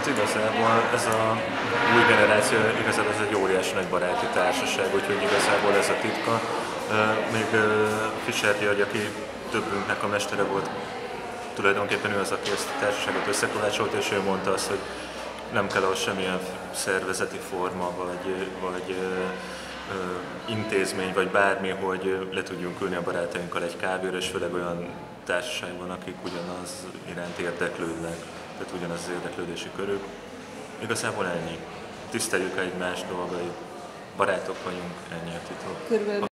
igazából ez a új generáció, igazából ez egy óriási nagy baráti társaság, úgyhogy igazából ez a titka. Még Fischer György, aki többünknek a mestere volt, tulajdonképpen ő az, aki ezt a társaságot összekovácsolta, és ő mondta azt, hogy nem kell ahhoz semmilyen szervezeti forma, vagy intézmény, vagy bármi, hogy le tudjunk ülni a barátainkkal egy kávéra, és főleg olyan társaságban, akik ugyanaz iránt érdeklődnek, tehát ugyanaz az érdeklődési körük. Igazából ennyi. Tiszteljük egymás dolgait, barátok vagyunk, ennyi a titok.